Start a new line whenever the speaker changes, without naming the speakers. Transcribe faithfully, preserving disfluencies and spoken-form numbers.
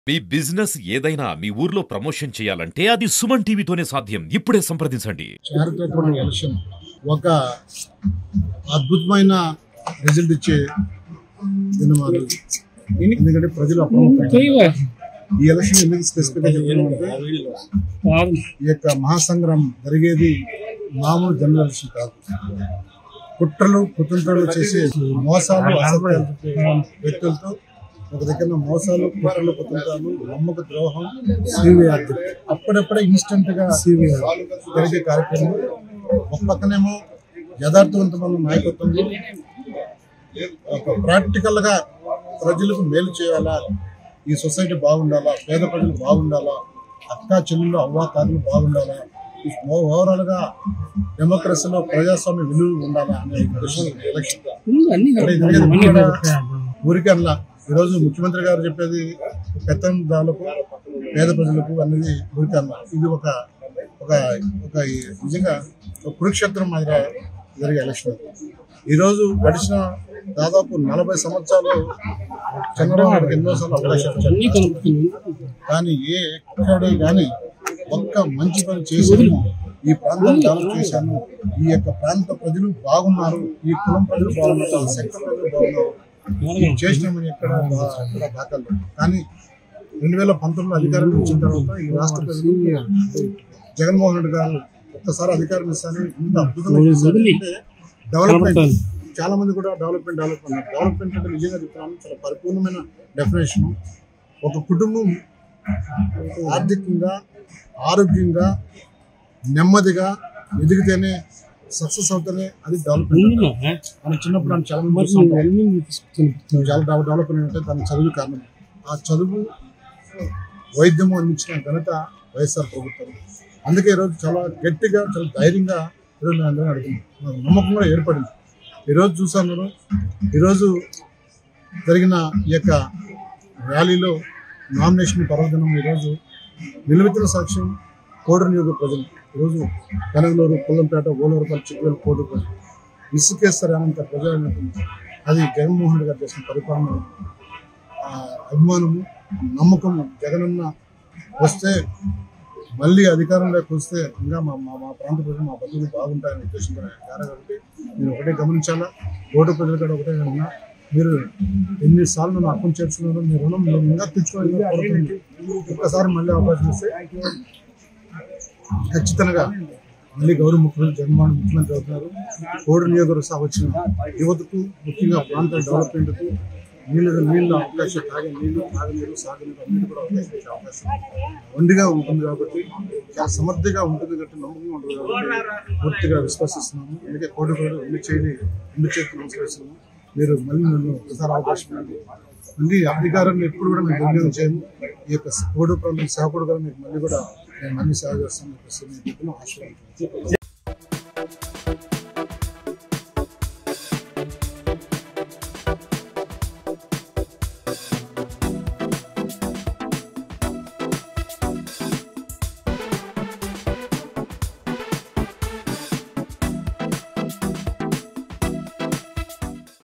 మీ business ఏదైనా మీ ఊర్లో promotion చేయాలంటే అది సుమన్ టీవీతోనే సాధ్యం. ఇప్పుడే సంప్రదించండి.
చారిత్రక ఎలక్షన్ ఒక అద్భుతమైన రిజల్ట్ ఇచ్చే దినమాలు. ఎందుకంటే ప్రజలు అప్రమత్తం. ఈ ఎలక్షన్ ఎందుకు స్పెసిఫిక్ గా చెప్తున్నామంటే ఈ యొక్క మహాసంగ్రామం జరిగేది మామూలు జనరల్ ఎలక్షన్ కాదు. కుట్రలు కుతంత్రాలు చేసే మోసాలు అసత్యాలు వ్యక్తులతో ఒక దగ్గర మోసాలు కుట్రలు కుతంత్రాలు నమ్మక ద్రోహం సివిఆర్ అప్పుడప్పుడే ఇన్స్టెంట్ గా సివిఆర్ జరిగే కార్యక్రమం. ఒక పక్కనేమో యథార్థవంతమైన నాయకత్వంలో ఒక ప్రాక్టికల్ గా ప్రజలకు మేలు చేయాలా, ఈ సొసైటీ బాగుండాలా, పేద ప్రజలు బాగుండాలా, అక్కా చెల్లెళ్ళు అవ్వాతాతలు బాగుండాలా, ఓవరాల్ గా డెమోక్రసీలో ప్రజాస్వామ్య విలువలు ఉండాలా అనే ఎలక్షన్. ఊరికల్లా ఈరోజు ముఖ్యమంత్రి గారు చెప్పేది పెత్తందారులకు పేద ప్రజలకు అనేది ఊరికల్లా. ఇది ఒక ఒక ఒక నిజంగా కురుక్షేత్రం మాదిరి జరిగే ఎలక్షన్. ఈరోజు గడిచిన దాదాపు నలభై సంవత్సరాలు చంద్రబాబు నాయుడు ఎన్నోసార్లు అవకాశాలు ఇచ్చారు, కానీ ఏ ఎక్కడే కానీ ఒక్క మంచి పని చేశాను, ఈ ప్రాంతం డెవలప్ చేశాను, ఈ యొక్క ప్రాంత ప్రజలు బాగున్నారు, ఈ కులం ప్రజలు బాగున్నారు, ఈ సెక్టర్ ప్రజలు బాగున్నారు చేసినామని ఎక్కడ ఎక్కడ దాఖలు. కానీ రెండు వేల పంతొమ్మిది అధికారం ఇచ్చిన తర్వాత ఈ రాష్ట్ర ప్రజలు జగన్మోహన్ రెడ్డి గారు ఒక్కసారి అధికారం ఇస్తానని ఇంత అద్భుతంగా చేశారు. అంటే డెవలప్మెంట్ చాలా మంది కూడా డెవలప్మెంట్ డెవలప్మెంట్ డెవలప్మెంట్ అంటే నిజంగా చెప్తున్నాను చాలా పరిపూర్ణమైన డెఫినేషన్. ఒక కుటుంబం ఆర్థికంగా ఆరోగ్యంగా నెమ్మదిగా ఎదిగితేనే సక్సెస్ అవుతానే అది డెవలప్మెంట్. మనం చిన్నప్పుడు మనం చాలా మంది చాలా డెవలప్మెంట్ అంటే దాని చదువు కారణం. ఆ చదువు వైద్యము అందించిన ఘనత వైఎస్ఆర్ ప్రభుత్వం. అందుకే ఈరోజు చాలా గట్టిగా చాలా ధైర్యంగా ఈరోజు నేను అందరం అడుగుతున్నాను, నమ్మకం కూడా ఏర్పడింది. ఈరోజు చూసాను, ఈరోజు జరిగిన ఈ యొక్క ర్యాలీలో నామినేషన్ పర్వదినం ఈరోజు నిలువెత్తిన సాక్ష్యం కోడూరు నియోజక ప్రజలు. ఈరోజు కనగలూరు, పుల్లంపేట, ఓలూరుపల్లి, చిక్కువేలు, కోడూరు ప్రజలు ఇసుకేస్తారు అనంత ప్రజలు. అది జగన్మోహన్ రెడ్డి గారు చేసిన పరిపాలన అభిమానము నమ్మకము. జగనన్న వస్తే మళ్ళీ అధికారంలోకి వస్తే ఇంకా మా మా ప్రాంత ప్రజలు మా ప్రజలు బాగుంటాయని ఉద్దేశంతో కాబట్టి మీరు ఒకటే గమనించాలా. కోటి ప్రజలు కూడా ఒకటే ఉన్నా, మీరు ఎన్నిసార్లు నన్ను అకౌంట్ చేర్చుకున్నారు, మీ రుణం మీరు ఇంకా తెచ్చుకోవాలి. ఒక్కసారి మళ్ళీ అవకాశం ఇస్తే ఖచ్చితంగా మళ్ళీ గౌరవ ముఖ్యమంత్రి జగన్మోహన్ ముఖ్యమంత్రి అవుతున్నారు. కోడి నియోజకవర్గ వచ్చిన యువతకు ముఖ్యంగా ప్రాంత డెవలప్మెంట్కు నీళ్ళ నీళ్ళ అవకాశం, తాగే నీళ్లు, తాగనీరు, సాగునీరు అన్నిటి కూడా అవకాశం ఇచ్చే అవకాశం వండిగా ఉంటుంది కాబట్టి చాలా సమర్థిగా ఉంటుంది కాబట్టి నమ్మకంగా ఉంటుంది కాబట్టి పూర్తిగా విశ్వసిస్తున్నాము. అందుకే కోటి కోడి రెండు చేయి రెండు చేతులు నమస్కరిస్తున్నాము. మీరు మళ్ళీ నన్ను ఒకసారి అవకాశం ఉంది. మళ్ళీ అధికారాన్ని ఎప్పుడు కూడా మేము దుర్వినియోగం చేయము. ఈ యొక్క కోడి ప్రాంతం సేవకుడు కూడా మీకు మళ్ళీ కూడా నేను మళ్ళీ సేవ చేస్తాను చెప్పేసి ఆశీర్వాదం.